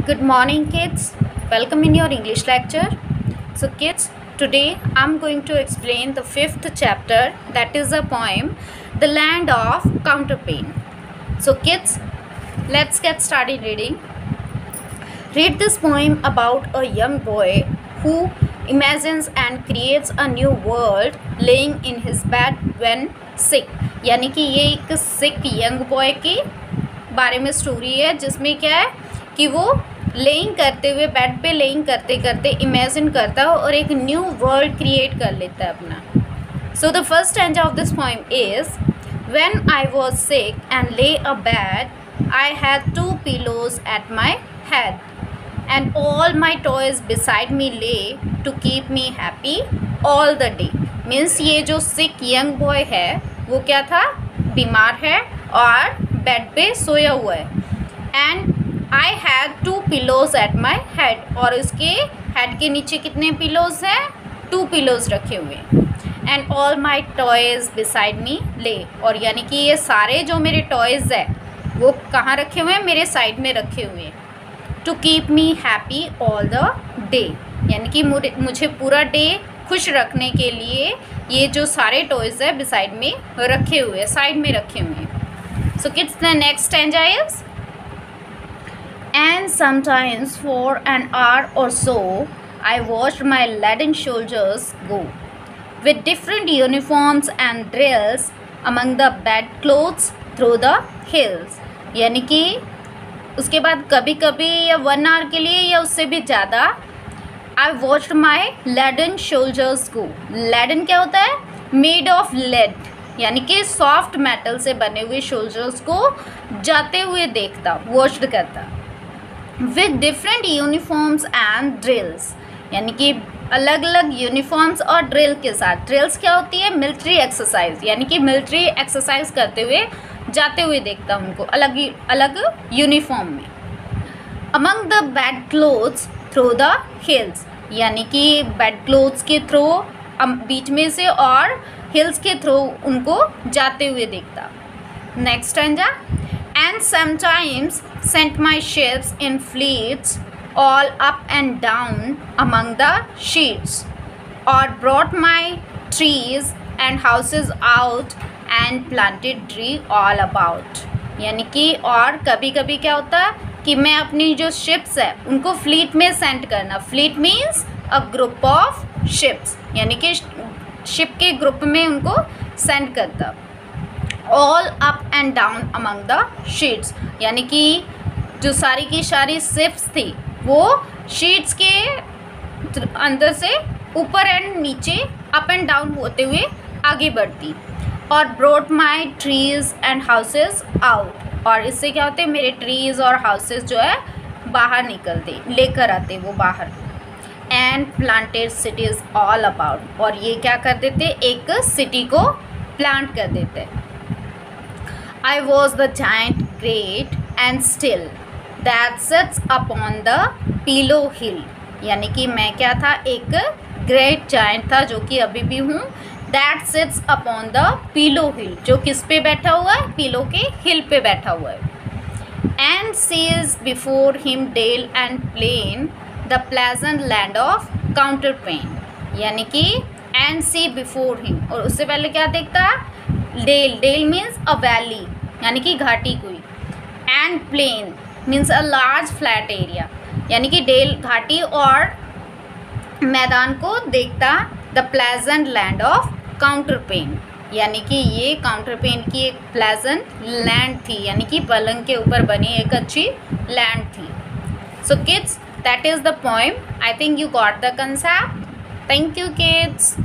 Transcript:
Good morning, kids. Welcome in your English lecture. So, kids, today I'm going to explain the fifth chapter, that is the poem The Land of Counterpane. So, kids, let's get started reading. Read this poem about a young boy who imagines and creates a new world laying in his bed when sick. यानी कि ये एक सिक young boy के बारे में story है जिसमें क्या है कि वो लेइंग करते हुए बेड पे लेइंग करते करते इमेजिन करता है और एक न्यू वर्ल्ड क्रिएट कर लेता है अपना. So the first stanza of this poem is when I was sick and lay a bed I had 2 pillows at my head and all my toys beside me lay to keep me happy all the day. Means ये जो सिक young boy है वो क्या था, बीमार है और bed पे सोया हुआ है. And I had 2 pillows at my head, और उसके हेड के नीचे कितने पिलोज हैं, 2 pillows रखे हुए. And all my toys beside me lay, और यानी कि ये सारे जो मेरे टॉयज़ है वो कहाँ रखे हुए हैं, मेरे साइड में रखे हुए हैं. To keep me happy all the day, यानी कि मुझे पूरा डे खुश रखने के लिए ये जो सारे टॉयज़ है बिसाइड में रखे हुए, साइड में रखे हुए. So kids, the next stanza is And sometimes for an hour or so, I watched my leaden soldiers go, with different uniforms and drills among the bedclothes through the hills. यानी कि उसके बाद कभी कभी या 1 hour के लिए या उससे भी ज़्यादा I watched my leaden soldiers go. leaden क्या होता है, made of lead, यानी कि सॉफ्ट मेटल से बने हुए सोल्जर्स को जाते हुए देखता, वॉच्ड करता. With different uniforms and drills, यानी कि अलग अलग यूनिफॉर्म्स और ड्रिल के साथ. ड्रिल्स क्या होती है, मिलिट्री एक्सरसाइज, यानी कि मिलिट्री एक्सरसाइज करते हुए जाते हुए देखता उनको अलग अलग यूनिफॉर्म में. Among the bed clothes through the hills, यानी कि बेड क्लोथ्स के थ्रू बीच में से और हिल्स के थ्रू उनको जाते हुए देखता. Next stanza. And sometimes sent my ships in fleets all up and down among the sheets, or brought my trees and houses out and planted tree all about. यानी कि और कभी कभी क्या होता है कि मैं अपनी जो शिप्स है उनको फ्लीट में सेंड करना. Fleet means a group of ships, यानी कि शिप के ग्रुप में उनको सेंड करता. All up and down among the sheets, यानी कि जो सारी की सारी शिप्स थी वो शीट्स के अंदर से ऊपर एंड नीचे अप एंड डाउन होते हुए आगे बढ़ती. और brought my trees and houses out, और इससे क्या होते, मेरे ट्रीज और हाउसेज जो है बाहर निकलते, लेकर आते वो बाहर. And planted cities all about, और ये क्या कर देते, एक सिटी को प्लांट कर देते. I was the giant great and still that sits upon the pillow hill, यानी कि मैं क्या था, एक ग्रेट जायंट था जो कि अभी भी हूँ. that sits upon the pillow hill, जो किस पे बैठा हुआ है, पिलो के हिल पे बैठा हुआ है. and sees before him dale and plain the pleasant land of counterpane, यानी कि and see before him, और उससे पहले क्या देखता, dale. Dale means a valley, यानी कि घाटी कोई. And plain means a large flat area, यानी कि डेल घाटी और मैदान को देखता. The pleasant land of counterpane, यानी कि ये काउंटरपेन की एक प्लेजेंट लैंड थी, यानी कि पलंग के ऊपर बनी एक अच्छी लैंड थी. So kids, that is the poem. I think you got the concept. Thank you kids.